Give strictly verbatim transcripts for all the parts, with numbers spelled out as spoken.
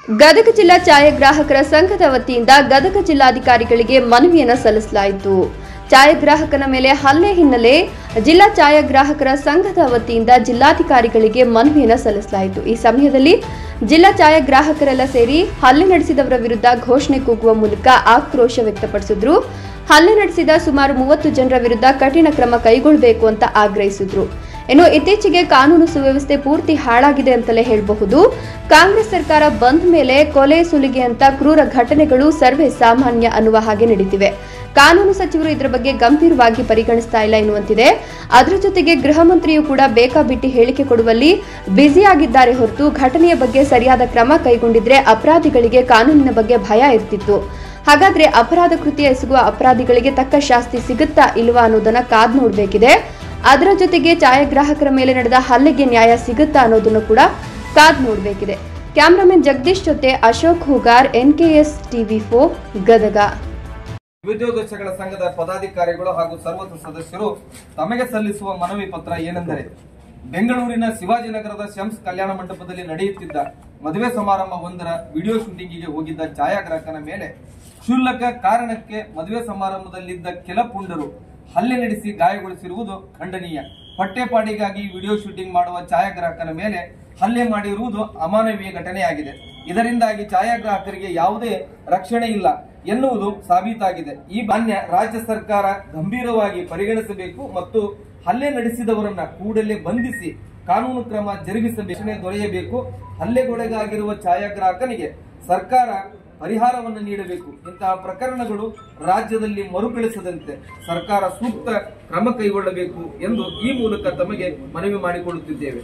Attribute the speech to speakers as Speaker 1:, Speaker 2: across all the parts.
Speaker 1: ಗದಗ ಜಿಲ್ಲಾ ಛಾಯಾಗ್ರಾಹಕರ ಸಂಘದ ವತಿಯಿಂದ ಗದಗ ಜಿಲ್ಲಾಧಿಕಾರಿಗಳಿಗೆ ಮನವಿಯನ್ನು ಸಲ್ಲಿಸಲಾಯಿತು. ಛಾಯಾಗ್ರಾಹಕನ ಮೇಲೆ ಹಲ್ಲೆ ಹಿನ್ನೆಲೆ ಜಿಲ್ಲಾ ಛಾಯಾಗ್ರಾಹಕರ ಸಂಘದ ವತಿಯಿಂದ ಜಿಲ್ಲಾಧಿಕಾರಿಗಳಿಗೆ ಮನವಿಯನ್ನು ಸಲ್ಲಿಸಲಾಯಿತು. ಈ ಸಮಯದಲ್ಲಿ ಜಿಲ್ಲಾ ಛಾಯಾಗ್ರಾಹಕರೆಲ್ಲ ಸೇರಿ ಹಲ್ಲೆ ನಡೆಸಿದವರ ವಿರುದ್ಧ ಘೋಷಣೆ ಕೂಗುವ ಮೂಲಕ ಆಕ್ರೋಶ ವ್ಯಕ್ತಪಡಿಸಿದ್ರು. ಹಲ್ಲೆ ನಡೆಸಿದ ಸುಮಾರು ಮೂವತ್ತು ಜನರ ವಿರುದ್ಧ ಕಠಿಣ ಕ್ರಮ ಕೈಗೊಳ್ಳಬೇಕು ಅಂತ ಆಗ್ರಹಿಸಿದ್ರು. ಇನ್ನು ಇತ್ತೀಚೆಗೆ ಕಾನೂನು ಸುವ್ಯವಸ್ಥೆ ಪೂರ್ತಿ ಹಾಳಾಗಿದೆ ಅಂತಲೇ ಹೇಳಬಹುದು. ಕಾಂಗ್ರೆಸ್ ಸರ್ಕಾರ ಬಂದ ಮೇಲೆ ಕೊಲೆ ಸುಲಿಗೆ ಅಂತ ಕ್ರೂರ ಘಟನೆಗಳು ಸರ್ವೇ ಸಾಮಾನ್ಯ ಅನ್ನುವ ಹಾಗೆ ನಡೀತಿವೆ. ಕಾನೂನು ಸಚಿವರು ಇದರ ಬಗ್ಗೆ ಗಂಭೀರವಾಗಿ ಪರಿಗಣಿಸ್ತಾ ಇಲ್ಲ ಎನ್ನುವಂತಿದೆ. ಅದರ ಜೊತೆಗೆ ಗೃಹ ಮಂತ್ರಿಯು ಕೂಡ ಬೇಕಾಬಿಟ್ಟಿ ಹೇಳಿಕೆ ಕೊಡುವಲ್ಲಿ ಬ್ಯುಸಿಯಾಗಿದ್ದಾರೆ ಹೊರತು ಘಟನೆಯ ಬಗ್ಗೆ ಸರಿಯಾದ ಕ್ರಮ ಕೈಗೊಂಡಿದ್ರೆ ಅಪರಾಧಿಗಳಿಗೆ ಕಾನೂನಿನ ಬಗ್ಗೆ ಭಯ ಇರ್ತಿತ್ತು. ಹಾಗಾದ್ರೆ ಅಪರಾಧ ಕೃತ್ಯ ಎಸಗುವ ಅಪರಾಧಿಗಳಿಗೆ ತಕ್ಕ ಶಾಸ್ತಿ ಸಿಗುತ್ತಾ ಇಲ್ವಾ ಅನ್ನೋದನ್ನ ಕಾದ್ ನೋಡಬೇಕಿದೆ. ಅದರ ಜೊತೆಗೆ ಛಾಯಾಗ್ರಾಹಕರ ಮೇಲೆ ನಡೆದ ಹಲ್ಲೆಗೆ ನ್ಯಾಯ ಸಿಗುತ್ತಾ ಅನ್ನೋದನ್ನು ಕೂಡ ಕಾದ್ ನೋಡಬೇಕಿದೆ. ಕ್ಯಾಮರಾಮನ್ ಜಗದೀಶ್ ಜೊತೆ Ashok Hugar, NKS TV four, Gadag.
Speaker 2: ವಿದ್ಯೋದರ್ಶಕರ ಸಂಘದ ಪದಾಧಿಕಾರಿಗಳು ಹಾಗೂ ಸರ್ವತ್ರ ಸದಸ್ಯರು ತಮಗೆ ಸಲ್ಲಿಸುವ ಮನವಿ ಪತ್ರ ಏನೆಂದರೆ, ಬೆಂಗಳೂರಿನ ಶಿವಾಜಿನಗರದ ಶಮ್ಸ್ ಕಲ್ಯಾಣ ಮಂಟಪದಲ್ಲಿ ನಡೆಯುತ್ತಿದ್ದ ಮದುವೆ ಸಮಾರಂಭ ಒಂದರ ವಿಡಿಯೋ ಶೂಟಿಂಗಿಗೆ ಹೋಗಿದ್ದ ಛಾಯಾಗ್ರಾಹಕನ ಮೇಲೆ ಕ್ಷುಲ್ಲಕ ಕಾರಣಕ್ಕೆ ಮದುವೆ ಸಮಾರಂಭದಲ್ಲಿದ್ದ ಕೆಲ ಪುಂಡರು ಹಲ್ಲೆ ನಡೆಸಿ ಗಾಯಗೊಳಿಸಿರುವುದು ಖಂಡನೀಯ. ಹೊಟ್ಟೆಪಾಡಿಗಾಗಿ ವಿಡಿಯೋ ಶೂಟಿಂಗ್ ಮಾಡುವ ಛಾಯಾಗ್ರಾಹಕನ ಮೇಲೆ ಹಲ್ಲೆ ಮಾಡಿರುವುದು ಅಮಾನವೀಯ ಘಟನೆಯಾಗಿದೆ. ಇದರಿಂದಾಗಿ ಛಾಯಾಗ್ರಾಹಕರಿಗೆ ಯಾವುದೇ ರಕ್ಷಣೆ ಇಲ್ಲ ಎನ್ನುವುದು ಸಾಬೀತಾಗಿದೆ. ಈ ಮಾನ್ಯ ರಾಜ್ಯ ಸರ್ಕಾರ ಗಂಭೀರವಾಗಿ ಪರಿಗಣಿಸಬೇಕು ಮತ್ತು ಹಲ್ಲೆ ನಡೆಸಿದವರನ್ನ ಕೂಡಲೇ ಬಂಧಿಸಿ ಕಾನೂನು ಕ್ರಮ ಜರುಗಿಸಬೇಕು, ದೊರೆಯಬೇಕು. ಹಲ್ಲೆಗೊಳಗಾಗಿರುವ ಛಾಯಾಗ್ರಾಹಕನಿಗೆ ಸರ್ಕಾರ ಪರಿಹಾರವನ್ನು ನೀಡಬೇಕು. ಇಂತಹ ಪ್ರಕರಣಗಳು ರಾಜ್ಯದಲ್ಲಿ ಮರುಕಳಿಸದಂತೆ ಸರ್ಕಾರ ಸೂಕ್ತ ಕ್ರಮ ಕೈಗೊಳ್ಳಬೇಕು ಎಂದು ಈ ಮೂಲಕ ತಮಗೆ ಮನವಿ ಮಾಡಿಕೊಳ್ಳುತ್ತಿದ್ದೇವೆ.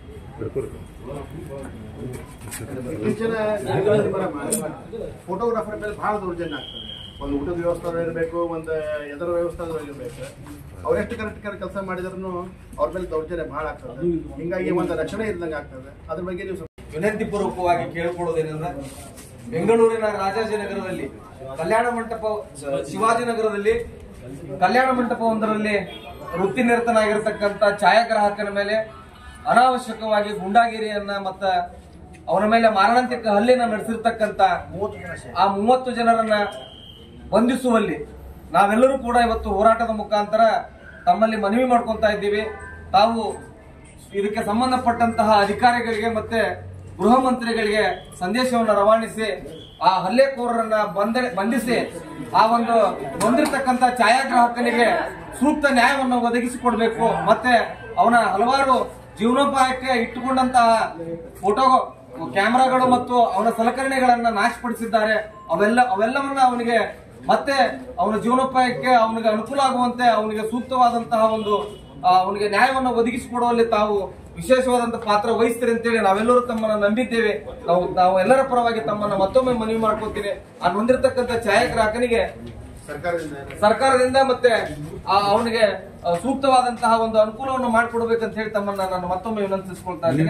Speaker 3: ಫೋಟೋಗ್ರಾಫರ್ ಮೇಲೆ ಬಹಳ ದೌರ್ಜನ್ಯ ಆಗ್ತದೆ. ಒಂದು ಊಟದ ವ್ಯವಸ್ಥೆ ಇರಬೇಕು, ಒಂದು ಎದರ ವ್ಯವಸ್ಥೆ ಇರಬೇಕು. ಅವ್ರೆಷ್ಟು ಕರೆಕ್ಟ್ ಕರೆಕ್ಟ್ ಕೆಲಸ ಮಾಡಿದ್ರು ಅವ್ರ ಮೇಲೆ ದೌರ್ಜನ್ಯ ಬಹಳ ಆಗ್ತದೆ. ಹಿಂಗಾಗಿ ಒಂದು ರಕ್ಷಣೆ ಇದ್ದಂಗೆ ಆಗ್ತದೆ. ಅದ್ರ ಬಗ್ಗೆ ನೀವು
Speaker 2: ವಿನಂತಿ ಪೂರ್ವಕವಾಗಿ ಕೇಳಿಕೊಳ್ಳುವುದೇನೆಂದ್ರೆ, ಬೆಂಗಳೂರಿನ ರಾಜಾಜಿನಗರದಲ್ಲಿ ಕಲ್ಯಾಣ ಮಂಟಪ ಶಿವಾಜಿನಗರದಲ್ಲಿ ಕಲ್ಯಾಣ ಮಂಟಪ ಒಂದರಲ್ಲಿ ವೃತ್ತಿ ನಿರತನಾಗಿರತಕ್ಕಂತ ಛಾಯಾಗ್ರಾಹಕನ ಮೇಲೆ ಅನಾವಶ್ಯಕವಾಗಿ ಗುಂಡಾಗಿರಿಯನ್ನ ಮತ್ತ ಅವರ ಮೇಲೆ ಮಾರಣಾಂತಿಕ ಹಲ್ಲೆಯನ್ನ ನಡೆಸಿರ್ತಕ್ಕಂತ ಆ ಮೂವತ್ತು ಜನರನ್ನ ಬಂಧಿಸುವಲ್ಲಿ ನಾವೆಲ್ಲರೂ ಕೂಡ ಇವತ್ತು ಹೋರಾಟದ ಮುಖಾಂತರ ತಮ್ಮಲ್ಲಿ ಮನವಿ ಮಾಡ್ಕೊಂತಾ ಇದ್ದೀವಿ. ತಾವು ಇದಕ್ಕೆ ಸಂಬಂಧಪಟ್ಟಂತಹ ಅಧಿಕಾರಿಗಳಿಗೆ ಮತ್ತೆ ಗೃಹ ಮಂತ್ರಿಗಳಿಗೆ ಸಂದೇಶವನ್ನು ರವಾನಿಸಿ ಆ ಹಲ್ಲೆಕೋರರನ್ನ ಬಂಧಿಸಿ ಆ ಒಂದು ಬಂದಿರತಕ್ಕಂತ ಛಾಯಾಗ್ರಾಹಕನಿಗೆ ಸೂಕ್ತ ನ್ಯಾಯವನ್ನು ಒದಗಿಸಿಕೊಡ್ಬೇಕು. ಮತ್ತೆ ಅವನ ಹಲವಾರು ಜೀವನೋಪಾಯಕ್ಕೆ ಇಟ್ಟುಕೊಂಡಂತಹ ಫೋಟೋ ಕ್ಯಾಮೆರಾಗಳು ಮತ್ತು ಅವನ ಸಲಕರಣೆಗಳನ್ನ ನಾಶಪಡಿಸಿದ್ದಾರೆ. ಅವೆಲ್ಲ ಅವೆಲ್ಲವನ್ನ ಅವನಿಗೆ ಮತ್ತೆ ಅವನ ಜೀವನೋಪಾಯಕ್ಕೆ ಅವನಿಗೆ ಅನುಕೂಲ ಆಗುವಂತೆ ಅವನಿಗೆ ಸೂಕ್ತವಾದಂತಹ ಒಂದು ಅವನಿಗೆ ನ್ಯಾಯವನ್ನು ಒದಗಿಸಿಕೊಡುವಲ್ಲಿ ತಾವು ವಿಶೇಷವಾದಂತಹ ಪಾತ್ರ ವಹಿಸ್ತೀರಿ ಅಂತೇಳಿ ನಾವೆಲ್ಲರೂ ತಮ್ಮನ್ನ ನಂಬಿದ್ದೇವೆ. ನಾವು ನಾವು ಎಲ್ಲರ ಪರವಾಗಿ ತಮ್ಮನ್ನ ಮತ್ತೊಮ್ಮೆ ಮನವಿ ಮಾಡ್ಕೊತೀನಿ. ಆ ನೊಂದಿರತಕ್ಕಂತ ಛಾಯಾಗ್ರಾಹಕನಿಗೆ ಸರ್ಕಾರದಿಂದ ಮತ್ತೆ ಅವನಿಗೆ ಸೂಕ್ತವಾದಂತಹ ಒಂದು ಅನುಕೂಲವನ್ನು ಮಾಡಿಕೊಡ್ಬೇಕಂತ ಹೇಳಿ ತಮ್ಮನ್ನ ನಾನು ಮತ್ತೊಮ್ಮೆ ವಿನಂತಿಸಿಕೊಳ್ತಾ ಇದ್ದೀನಿ.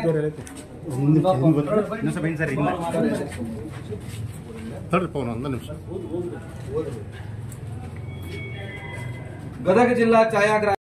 Speaker 2: ಗದಗ ಜಿಲ್ಲಾ ಛಾಯಾಗ್ರಾಹಕ